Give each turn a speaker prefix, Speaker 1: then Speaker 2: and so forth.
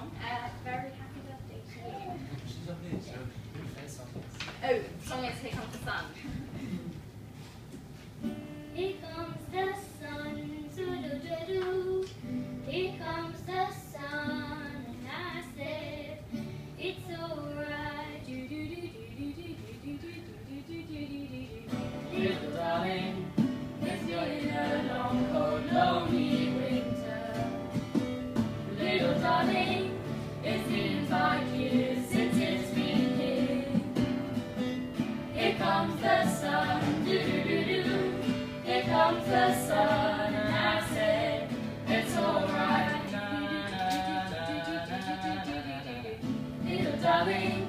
Speaker 1: song. Very happy birthday to you.
Speaker 2: She's not here, so who first song is?
Speaker 1: Oh, the song is Here Comes the Sun.
Speaker 3: Here comes the sun, doo-doo-doo-doo. Here comes the sun, and I said, it's alright.
Speaker 4: Little darling, it's been a long, cold, lonely winter. Little darling, it seems like years since it's been here. Here comes the sun, doo-doo-doo-doo. Here comes the sun, and I said, it's alright. Little darling,